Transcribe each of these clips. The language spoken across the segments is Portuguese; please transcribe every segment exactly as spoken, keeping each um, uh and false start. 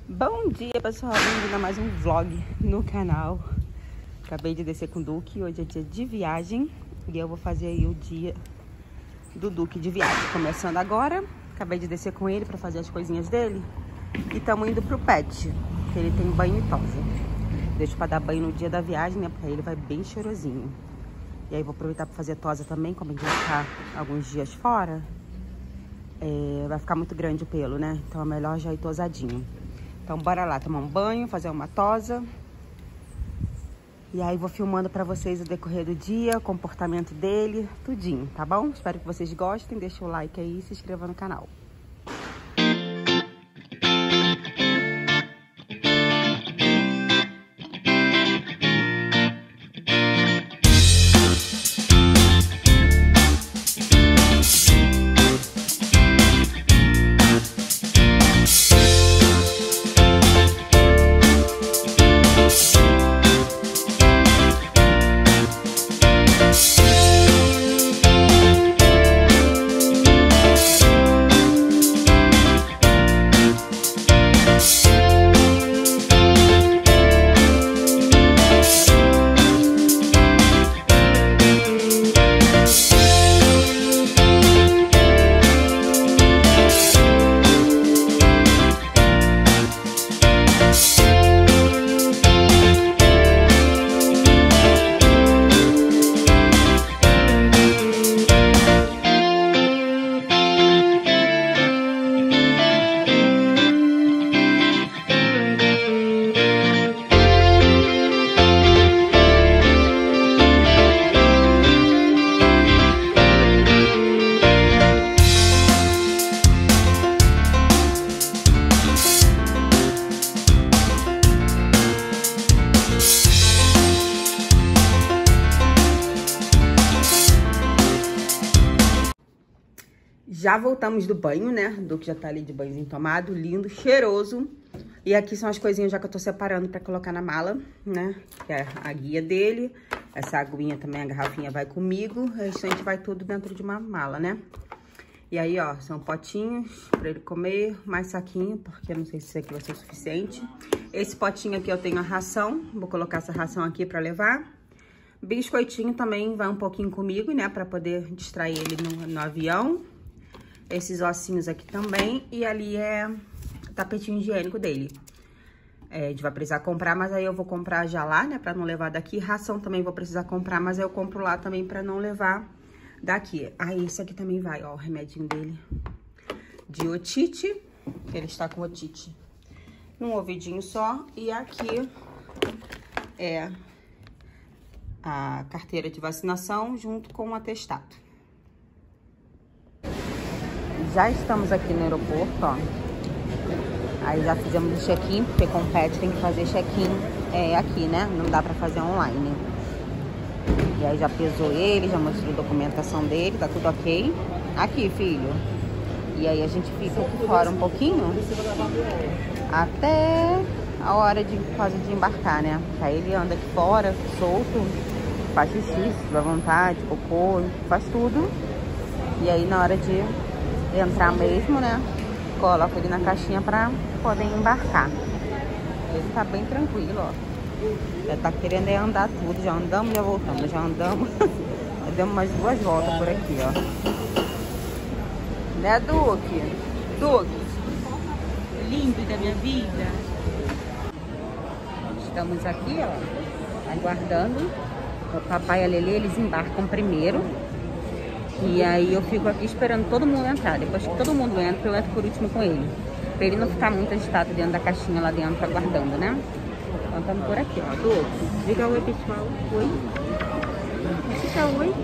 Bom dia, pessoal, bem-vindo a mais um vlog no canal. Acabei de descer com o Duque, hoje é dia de viagem e eu vou fazer aí o dia do Duque de viagem. Começando agora, acabei de descer com ele pra fazer as coisinhas dele e estamos indo pro pet, que ele tem banho e tosa. Deixo pra dar banho no dia da viagem, né, porque aí ele vai bem cheirosinho. E aí vou aproveitar pra fazer tosa também, como a gente vai ficar alguns dias fora, é, vai ficar muito grande o pelo, né, então é melhor já ir tosadinho. Então bora lá tomar um banho, fazer uma tosa. E aí vou filmando pra vocês o decorrer do dia, o comportamento dele, tudinho, tá bom? Espero que vocês gostem, deixa o like aí e se inscreva no canal. Já voltamos do banho, né? O Duque já tá ali de banhozinho tomado, lindo, cheiroso. E aqui são as coisinhas já que eu tô separando pra colocar na mala, né? Que é a guia dele. Essa aguinha também, a garrafinha vai comigo. O restante vai tudo dentro de uma mala, né? E aí, ó, são potinhos pra ele comer, mais saquinho, porque eu não sei se isso aqui vai ser o suficiente. Esse potinho aqui eu tenho a ração, vou colocar essa ração aqui pra levar. Biscoitinho também vai um pouquinho comigo, né? Pra poder distrair ele no, no avião. Esses ossinhos aqui também. E ali é o tapetinho higiênico dele. É, a gente vai precisar comprar, mas aí eu vou comprar já lá, né? Pra não levar daqui. Ração também vou precisar comprar, mas aí eu compro lá também pra não levar daqui. Aí esse aqui também vai, ó, o remedinho dele de otite. Que ele está com otite num ouvidinho só. E aqui é a carteira de vacinação junto com o atestado. Já estamos aqui no aeroporto, ó. Aí já fizemos o check-in, porque com o pet tem que fazer check-in é, aqui, né? Não dá pra fazer online. E aí já pesou ele, já mostrou a documentação dele, tá tudo ok. Aqui, filho. E aí a gente fica aqui fora um pouquinho, até a hora de quase de embarcar, né? Aí ele anda aqui fora, solto, faz xixi, se tiver vontade, cocô, faz tudo. E aí na hora de entrar mesmo, né? Coloco ele na caixinha pra poder embarcar. Ele tá bem tranquilo, ó. Já tá querendo é andar tudo. Já andamos, já voltamos, já andamos. Já demos umas duas voltas por aqui, ó. Né, Duque? Duque? Lindo da minha vida. Estamos aqui, ó, aguardando. O papai e a Lelê, eles embarcam primeiro. E aí eu fico aqui esperando todo mundo entrar. Depois que todo mundo entra, eu entro por último com ele. Pra ele não ficar muito agitado dentro da caixinha lá dentro, aguardando, né? Então estamos por aqui, ó. Duque, diga oi, pessoal. Oi. Diga oi.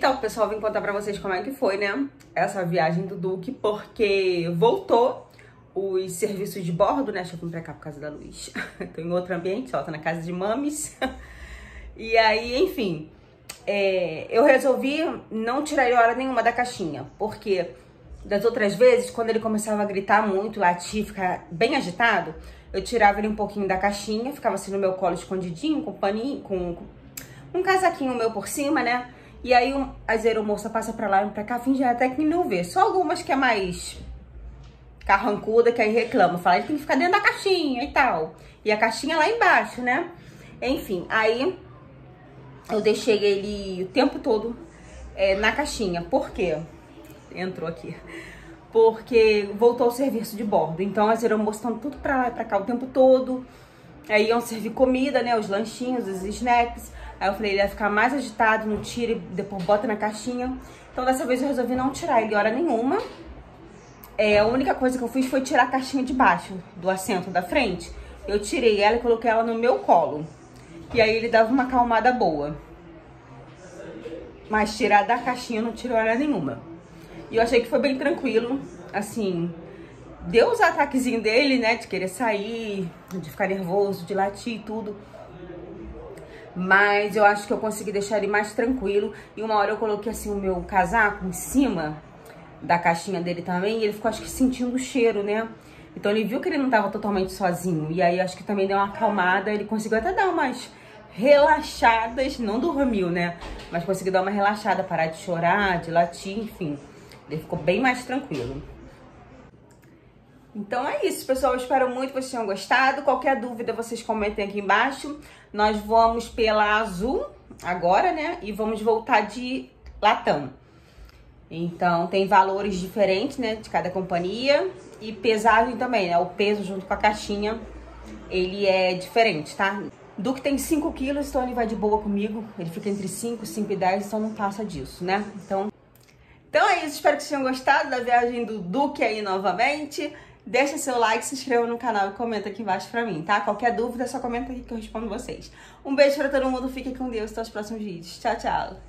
Então, pessoal, vim contar pra vocês como é que foi, né? Essa viagem do Duque, porque voltou os serviços de bordo, né? Deixa eu vir pra cá por causa da luz. Tô em outro ambiente, ó, tô na casa de mames. E aí, enfim, é, eu resolvi não tirar ele hora nenhuma da caixinha, porque das outras vezes, quando ele começava a gritar muito, latir, ficar bem agitado, eu tirava ele um pouquinho da caixinha, ficava assim no meu colo escondidinho, com paninho, com, com um casaquinho meu por cima, né? E aí um, as aeromoças passam pra lá e pra cá, fingem até que não vê. Só algumas que é mais carrancuda, que aí reclama, fala, ele tem que ficar dentro da caixinha e tal. E a caixinha lá embaixo, né? Enfim, aí eu deixei ele o tempo todo é, na caixinha. Por quê? Entrou aqui. Porque voltou o serviço de bordo. Então as aeromoças estão tudo pra lá e pra cá o tempo todo. Aí iam servir comida, né? Os lanchinhos, os snacks. Aí eu falei, ele ia ficar mais agitado, não tira e depois bota na caixinha. Então dessa vez eu resolvi não tirar ele hora nenhuma. É, a única coisa que eu fiz foi tirar a caixinha de baixo do assento da frente. Eu tirei ela e coloquei ela no meu colo. E aí ele dava uma acalmada boa. Mas tirar da caixinha eu não tirei hora nenhuma. E eu achei que foi bem tranquilo, assim, deu os ataquezinhos dele, né, de querer sair, de ficar nervoso, de latir e tudo. Mas eu acho que eu consegui deixar ele mais tranquilo. E uma hora eu coloquei, assim, o meu casaco em cima da caixinha dele também, e ele ficou, acho que, sentindo o cheiro, né. Então ele viu que ele não tava totalmente sozinho, e aí acho que também deu uma acalmada, ele conseguiu até dar umas relaxadas, não dormiu, né, mas conseguiu dar uma relaxada, parar de chorar, de latir, enfim. Ele ficou bem mais tranquilo. Então é isso, pessoal. Eu espero muito que vocês tenham gostado. Qualquer dúvida, vocês comentem aqui embaixo. Nós vamos pela Azul agora, né? E vamos voltar de Latam. Então, tem valores diferentes, né? De cada companhia. E pesagem também, né? O peso junto com a caixinha, ele é diferente, tá? Duque tem cinco quilos, então ele vai de boa comigo. Ele fica entre cinco, cinco e dez, então não passa disso, né? Então... Então é isso, espero que vocês tenham gostado da viagem do Duque aí novamente. Deixa seu like, se inscreva no canal e comenta aqui embaixo pra mim, tá? Qualquer dúvida, é só comenta aqui que eu respondo vocês. Um beijo pra todo mundo, fiquem com Deus, até os próximos vídeos. Tchau, tchau!